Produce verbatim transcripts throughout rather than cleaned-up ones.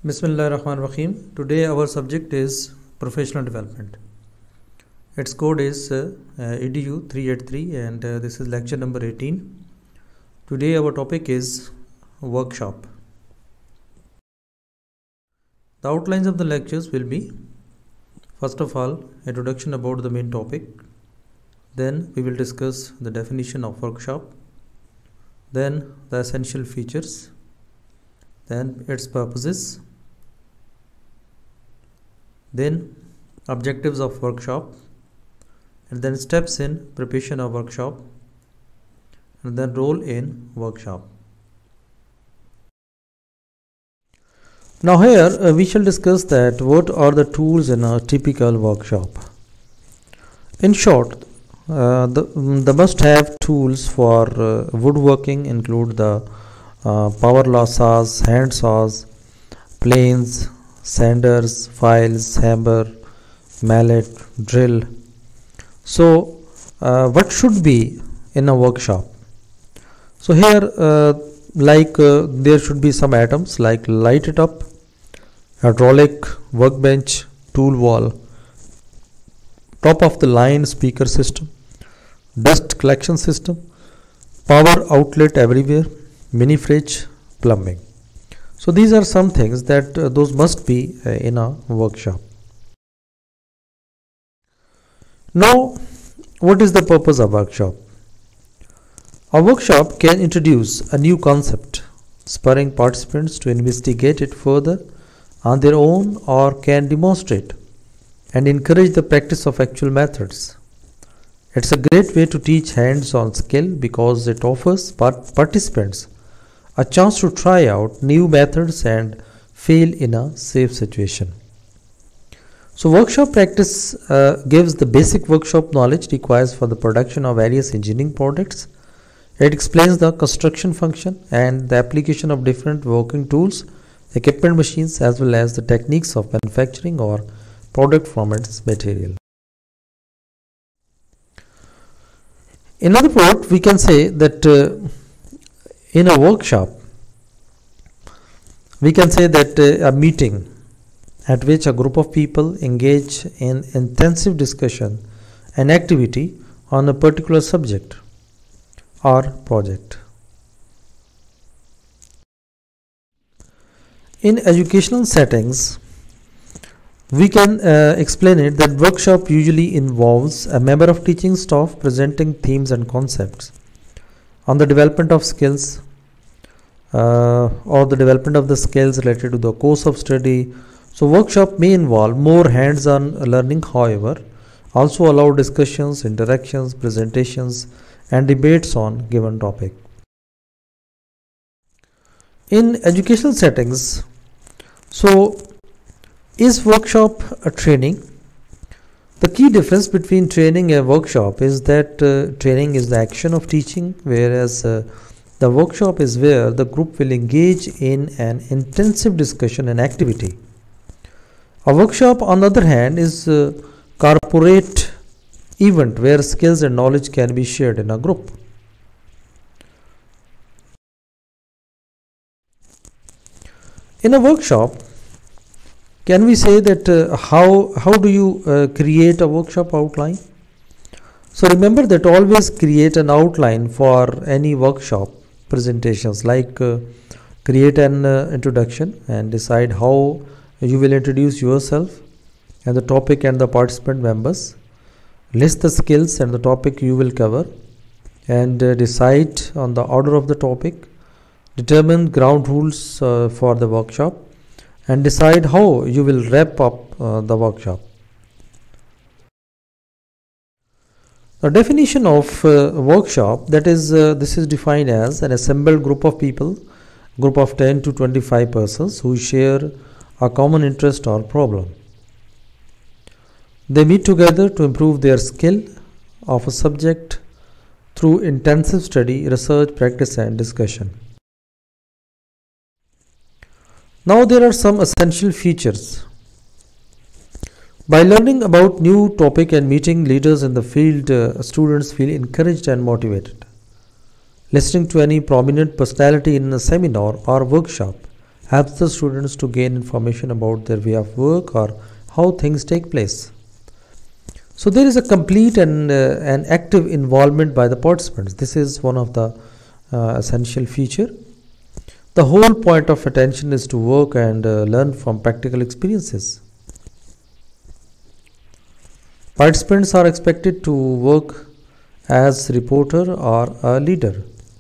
Bismillah ar-Rahman ar-Rahim. Today our subject is professional development. Its code is uh, uh, E D U three eighty-three and uh, this is lecture number eighteen. Today our topic is workshop. The outlines of the lectures will be, first of all, introduction about the main topic. Then we will discuss the definition of workshop. Then the essential features. Then its purposes. Then objectives of workshop, and then steps in preparation of workshop, and then role in workshop. Now here uh, we shall discuss that what are the tools in a typical workshop. In short, uh, the, the must have tools for uh, woodworking include the uh, power law saws, hand saws, planes, sanders, files, hammer, mallet, drill. So uh, what should be in a workshop? So here uh, like uh, there should be some items like light it up, hydraulic workbench, tool wall, top of the line speaker system, dust collection system, power outlet everywhere, mini fridge, plumbing. So these are some things that uh, those must be uh, in a workshop. Now, what is the purpose of workshop? A workshop can introduce a new concept, spurring participants to investigate it further on their own, or can demonstrate and encourage the practice of actual methods. It's a great way to teach hands-on skill because it offers part participants a chance to try out new methods and fail in a safe situation. So workshop practice uh, gives the basic workshop knowledge required for the production of various engineering products. It explains the construction function and the application of different working tools, equipment, machines, as well as the techniques of manufacturing or product from its material. In other words, we can say that uh, in a workshop, we can say that uh, a meeting at which a group of people engage in intensive discussion and activity on a particular subject or project. In educational settings, we can uh, explain it that workshop usually involves a member of teaching staff presenting themes and concepts on the development of skills uh, or the development of the skills related to the course of study. So workshop may involve more hands-on learning, however, also allow discussions, interactions, presentations, and debates on given topic. In educational settings, so is workshop a training? The key difference between training and workshop is that uh, training is the action of teaching, whereas uh, the workshop is where the group will engage in an intensive discussion and activity. A workshop, on the other hand, is a corporate event where skills and knowledge can be shared in a group. In a workshop, can we say that uh, how, how do you uh, create a workshop outline? So remember that always create an outline for any workshop presentations, like uh, create an uh, introduction and decide how you will introduce yourself and the topic and the participant members. List the skills and the topic you will cover and uh, decide on the order of the topic. Determine ground rules uh, for the workshop and decide how you will wrap up uh, the workshop. The definition of uh, workshop, that is uh, this is defined as an assembled group of people, group of ten to twenty-five persons who share a common interest or problem. They meet together to improve their skill of a subject through intensive study, research, practice, and discussion. Now there are some essential features. By learning about new topic and meeting leaders in the field, uh, students feel encouraged and motivated. Listening to any prominent personality in a seminar or workshop helps the students to gain information about their way of work or how things take place. So there is a complete and uh, an active involvement by the participants. This is one of the uh, essential feature. The whole point of attention is to work and uh, learn from practical experiences. Participants are expected to work as reporter or a leader.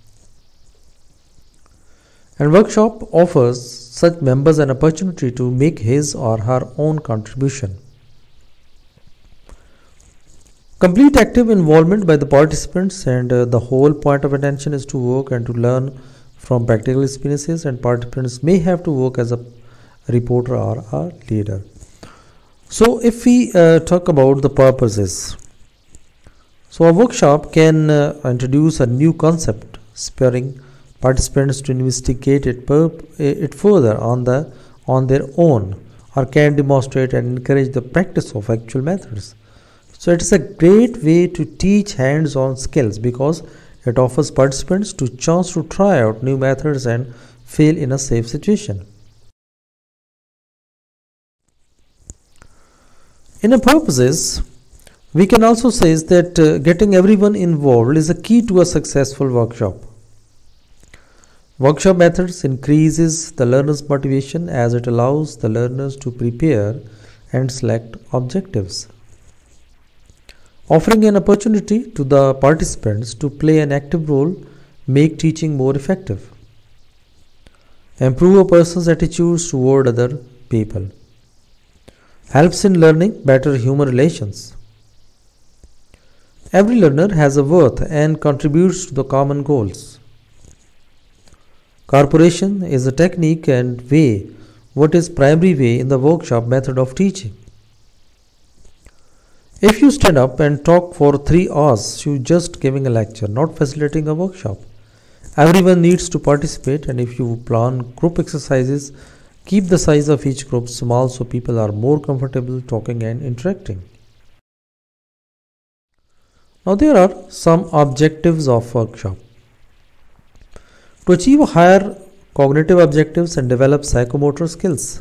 And workshop offers such members an opportunity to make his or her own contribution. Complete active involvement by the participants, and uh, the whole point of attention is to work and to learn from practical experiences, and participants may have to work as a reporter or a leader. So if we uh, talk about the purposes, so a workshop can uh, introduce a new concept, spurring participants to investigate it, it further on the on their own, or can demonstrate and encourage the practice of actual methods. So it is a great way to teach hands-on skills because it offers participants to chance to try out new methods and fail in a safe situation. In a purposes, we can also say that uh, getting everyone involved is a key to a successful workshop. Workshop methods increases the learner's motivation as it allows the learners to prepare and select objectives, offering an opportunity to the participants to play an active role, make teaching more effective, improve a person's attitudes toward other people, helps in learning better human relations. Every learner has a worth and contributes to the common goals. Corporation is a technique and way, what is primary way in the workshop method of teaching. If you stand up and talk for three hours, you just giving a lecture, not facilitating a workshop. Everyone needs to participate, and if you plan group exercises, keep the size of each group small so people are more comfortable talking and interacting. Now there are some objectives of workshop. To achieve higher cognitive objectives and develop psychomotor skills.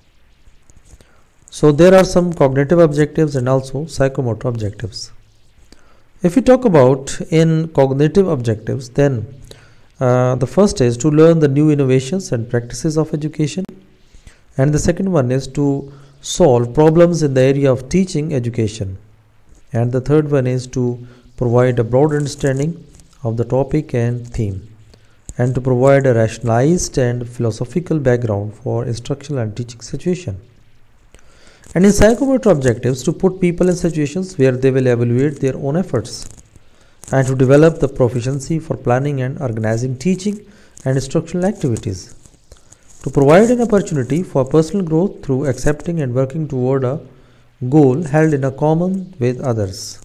So there are some cognitive objectives and also psychomotor objectives. If we talk about in cognitive objectives, then uh, the first is to learn the new innovations and practices of education, and the second one is to solve problems in the area of teaching education, and the third one is to provide a broad understanding of the topic and theme, and to provide a rationalized and philosophical background for instructional and teaching situation. And in psychomotor objectives, to put people in situations where they will evaluate their own efforts, and to develop the proficiency for planning and organizing teaching and instructional activities, to provide an opportunity for personal growth through accepting and working toward a goal held in a common with others.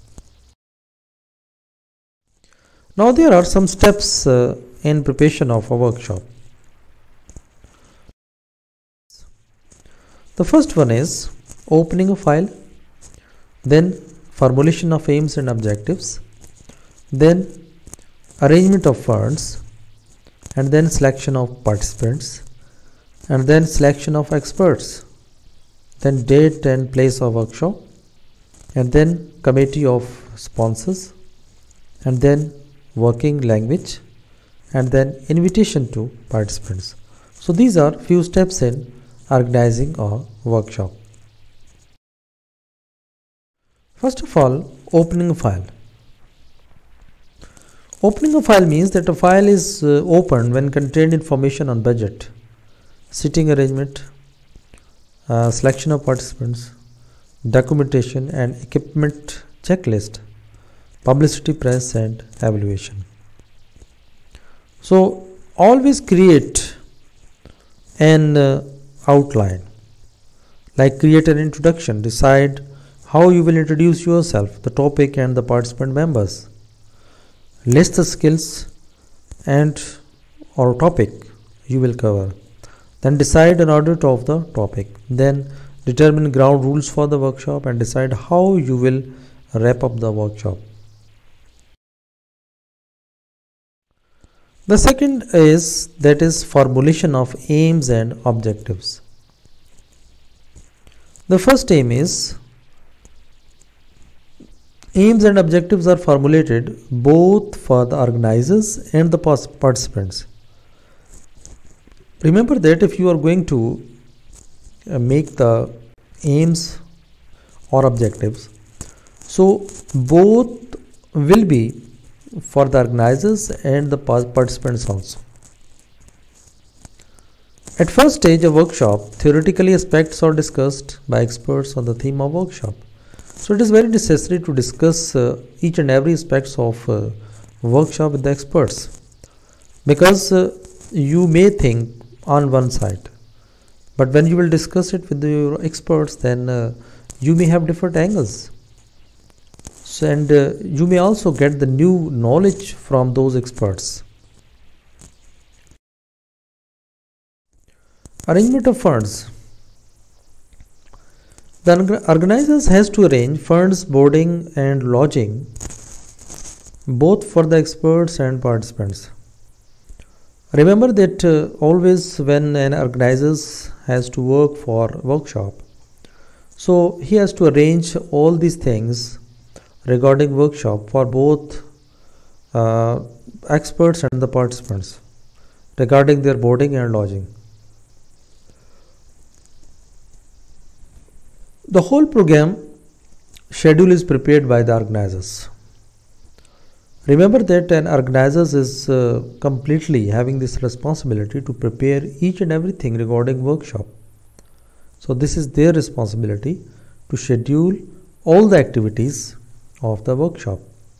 Now there are some steps uh, in preparation of a workshop. The first one is opening a file, then formulation of aims and objectives, then arrangement of funds, and then selection of participants, and then selection of experts, then date and place of workshop, and then committee of sponsors, and then working language, and then invitation to participants. So these are few steps in organizing a workshop. First of all, opening a file. Opening a file means that a file is uh, opened when contained information on budget, seating arrangement, uh, selection of participants, documentation and equipment checklist, publicity, press and evaluation. So always create an uh, outline, like create an introduction, decide how you will introduce yourself, the topic and the participant members, list the skills and or topic you will cover, then decide an order of the topic, then determine ground rules for the workshop and decide how you will wrap up the workshop. The second is that is formulation of aims and objectives. The first aim is aims and objectives are formulated both for the organizers and the participants. Remember that if you are going to uh, make the aims or objectives, so both will be for the organizers and the participants also. At first stage of workshop, theoretically aspects are discussed by experts on the theme of workshop. So it is very necessary to discuss uh, each and every aspects of uh, workshop with the experts, because uh, you may think on one side, but when you will discuss it with your experts, then uh, you may have different angles. So, and uh, you may also get the new knowledge from those experts. Arrangement of funds. The organizers has to arrange funds, boarding and lodging both for the experts and participants. Remember that uh, always when an organizer has to work for workshop, so he has to arrange all these things regarding workshop for both uh, experts and the participants regarding their boarding and lodging. The whole program schedule is prepared by the organizers. Remember that an organizer is uh, completely having this responsibility to prepare each and everything regarding workshop. So this is their responsibility to schedule all the activities of the workshop.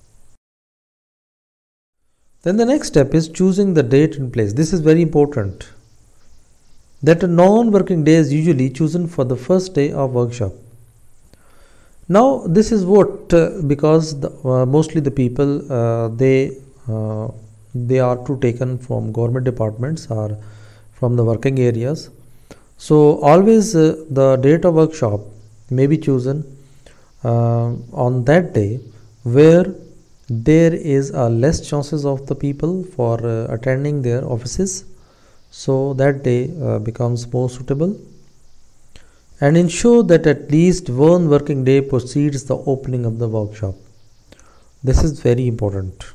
Then the next step is choosing the date and place. This is very important, that a non-working day is usually chosen for the first day of workshop. Now this is what uh, because the, uh, mostly the people uh, they uh, they are to taken from government departments or from the working areas. So always uh, the date of workshop may be chosen uh, on that day where there is a less chances of the people for uh, attending their offices. So that day uh, becomes more suitable, and ensure that at least one working day precedes the opening of the workshop. This is very important.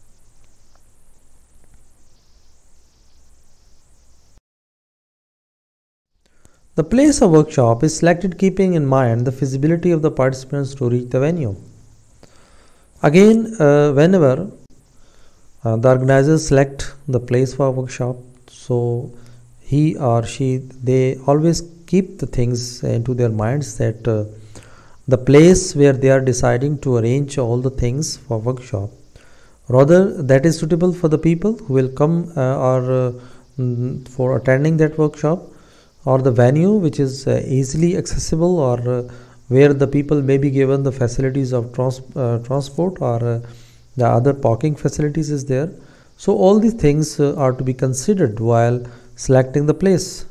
The place of workshop is selected keeping in mind the feasibility of the participants to reach the venue. Again, uh, whenever uh, the organizers select the place for workshop, so he or she, they always keep the things into their minds that uh, the place where they are deciding to arrange all the things for workshop, rather that is suitable for the people who will come uh, or uh, mm, for attending that workshop, or the venue which is uh, easily accessible, or uh, where the people may be given the facilities of trans uh, transport or uh, the other parking facilities is there. So all these things uh, are to be considered while selecting the place.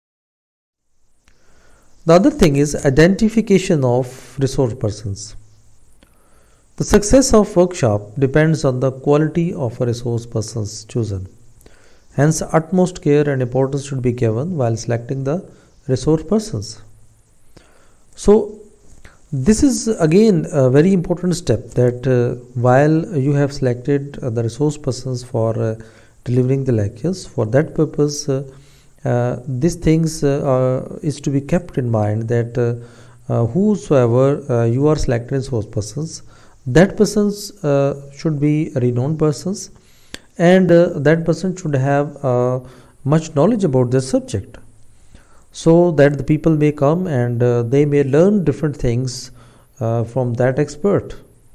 The other thing is identification of resource persons. The success of workshop depends on the quality of a resource persons chosen. Hence, utmost care and importance should be given while selecting the resource persons. So this is again a very important step, that uh, while you have selected uh, the resource persons for uh, delivering the lectures, for that purpose uh, uh, these things uh, are, is to be kept in mind, that uh, uh, whosoever uh, you are selecting resource persons, that persons uh, should be renowned persons, and uh, that person should have uh, much knowledge about this subject, so that the people may come and uh, they may learn different things uh, from that expert.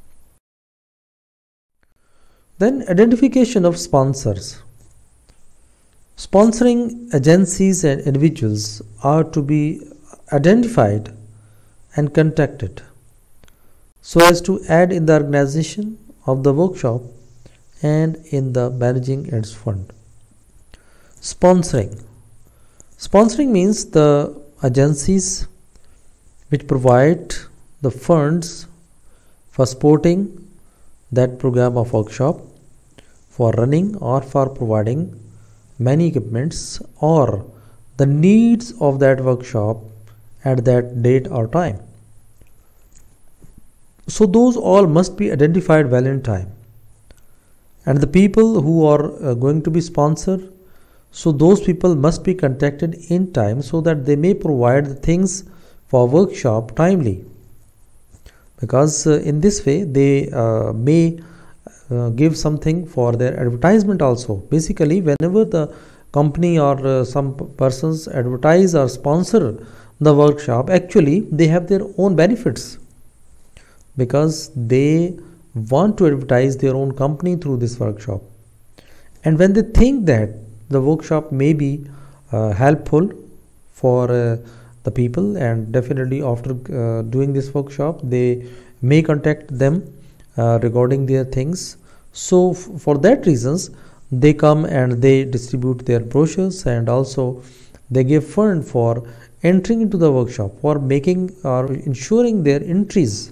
Then identification of sponsors. Sponsoring agencies and individuals are to be identified and contacted so as to add in the organization of the workshop and in the managing its fund. Sponsoring. Sponsoring means the agencies which provide the funds for supporting that program of workshop. for running or for providing many equipments or the needs of that workshop at that date or time. So those all must be identified well in time. And the people who are uh, going to be sponsored, so those people must be contacted in time so that they may provide the things for workshop timely. Because uh, in this way they uh, may uh, give something for their advertisement also. Basically, whenever the company or uh, some persons advertise or sponsor the workshop, actually they have their own benefits, because they want to advertise their own company through this workshop. And when they think that the workshop may be uh, helpful for uh, the people, and definitely after uh, doing this workshop they may contact them uh, regarding their things. So f- for that reasons they come and they distribute their brochures, and also they give fund for entering into the workshop, for making or ensuring their entries.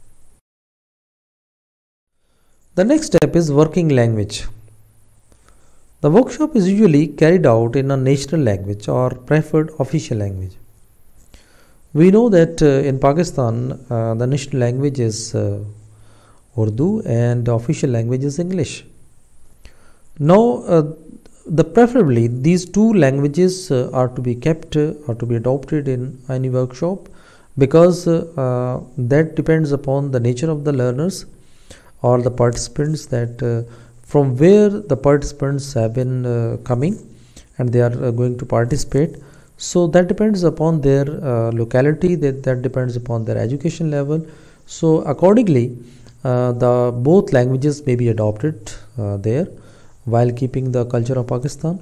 The next step is working language. The workshop is usually carried out in a national language or preferred official language. We know that uh, in Pakistan uh, the national language is uh, Urdu and the official language is English. Now uh, the preferably these two languages uh, are to be kept uh, or to be adopted in any workshop, because uh, uh, that depends upon the nature of the learners or the participants, that uh, from where the participants have been uh, coming and they are uh, going to participate. So that depends upon their uh, locality, that, that depends upon their education level. So accordingly uh, the both languages may be adopted uh, there while keeping the culture of Pakistan.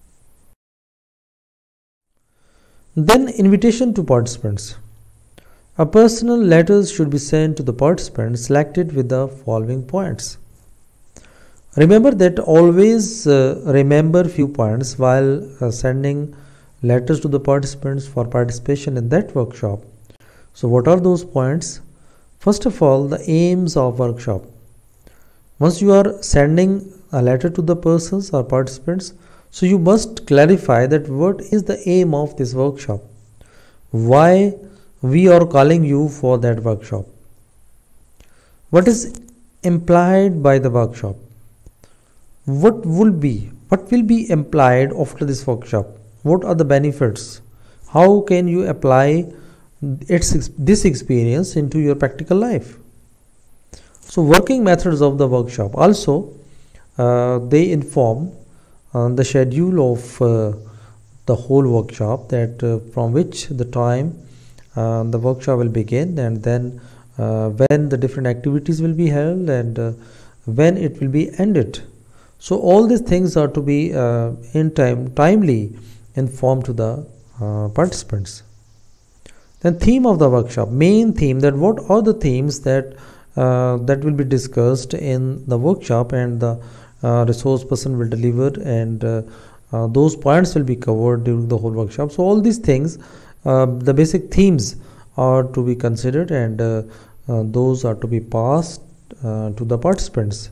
Then invitation to participants. A personal letters should be sent to the participants selected with the following points. Remember that always uh, remember few points while uh, sending letters to the participants for participation in that workshop. So what are those points? First of all, the aims of workshop. Once you are sending a letter to the persons or participants, so you must clarify that what is the aim of this workshop, why we are calling you for that workshop, what is implied by the workshop, what will be what will be implied after this workshop, what are the benefits, how can you apply its this experience into your practical life. So working methods of the workshop. Also uh, they inform uh, the schedule of uh, the whole workshop, that uh, from which the time uh, the workshop will begin, and then uh, when the different activities will be held, and uh, when it will be ended. So all these things are to be uh, in time timely informed to the uh, participants. Then theme of the workshop, main theme, that what are the themes that uh, that will be discussed in the workshop, and the uh, resource person will deliver, and uh, uh, those points will be covered during the whole workshop. So all these things, uh, the basic themes are to be considered, and uh, uh, those are to be passed uh, to the participants.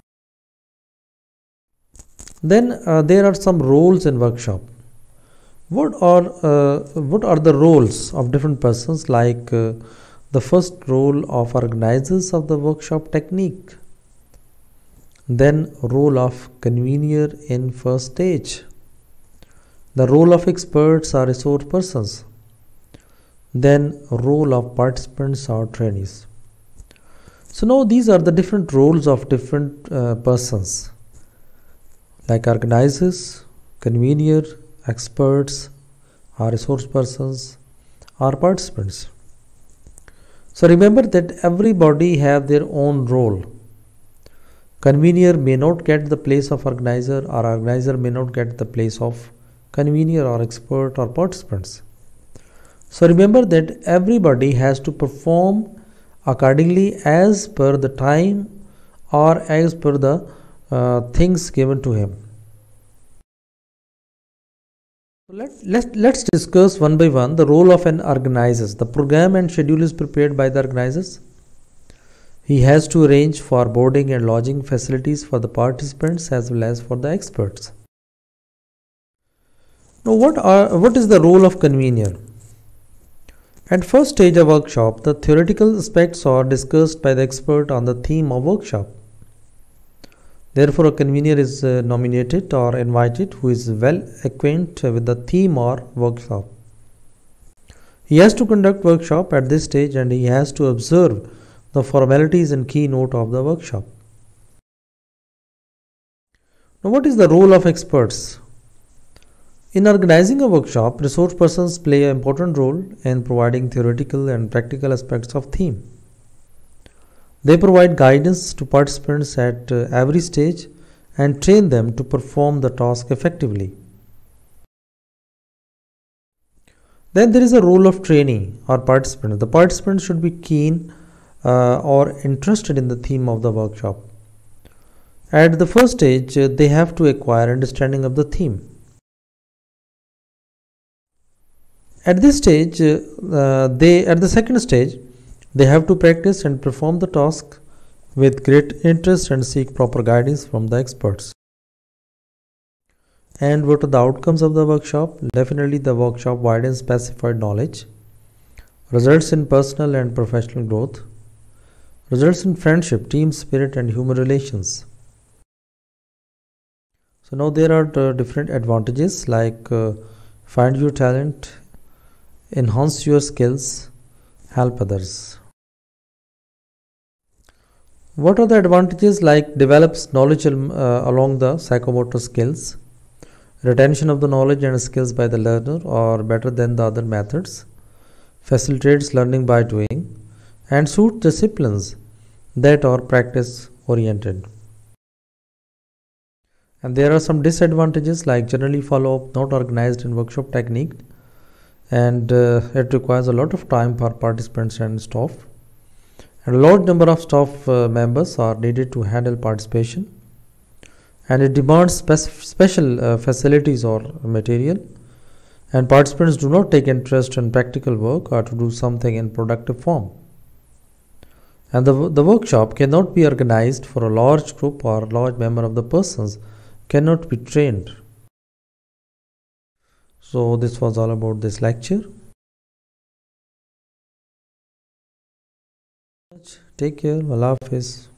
Then uh, there are some roles in workshop. What are uh, what are the roles of different persons? Like uh, the first role of organizers of the workshop technique, then role of convener in first stage, the role of experts or resource persons, then role of participants or trainees. So now these are the different roles of different uh, persons, like organizers, convener, experts, or resource persons, or participants. So remember that everybody have their own role. Convener may not get the place of organizer, or organizer may not get the place of convener or expert or participants. So remember that everybody has to perform accordingly as per the time or as per the uh, things given to him. Let, let, let's discuss one by one the role of an organizer. The program and schedule is prepared by the organizers. He has to arrange for boarding and lodging facilities for the participants as well as for the experts. Now, what are what is the role of convener? At first stage of workshop, the theoretical aspects are discussed by the expert on the theme of workshop. Therefore, a convener is uh, nominated or invited who is well acquainted with the theme or workshop. He has to conduct workshop at this stage and he has to observe the formalities and keynote of the workshop. Now, what is the role of experts? In organizing a workshop, resource persons play an important role in providing theoretical and practical aspects of theme. They provide guidance to participants at uh, every stage and train them to perform the task effectively. Then there is a role of trainee or participant. The participant should be keen uh, or interested in the theme of the workshop. At the first stage, uh, they have to acquire understanding of the theme. At this stage, uh, they at the second stage, they have to practice and perform the task with great interest and seek proper guidance from the experts. And what are the outcomes of the workshop? Definitely, the workshop widens specified knowledge, results in personal and professional growth, results in friendship, team spirit, and human relations. So now there are the different advantages like uh, find your talent, enhance your skills, help others. What are the advantages like develops knowledge uh, along the psychomotor skills, retention of the knowledge and skills by the learner are better than the other methods, facilitates learning by doing, and suits disciplines that are practice oriented. And there are some disadvantages like generally follow up not organized in workshop technique, and uh, it requires a lot of time for participants and staff, and a large number of staff uh, members are needed to handle participation, and it demands spec- special uh, facilities or material, and participants do not take interest in practical work or to do something in productive form, and the, the workshop cannot be organized for a large group or a large number of the persons cannot be trained. So this was all about this lecture. Take care. Allah Hafiz.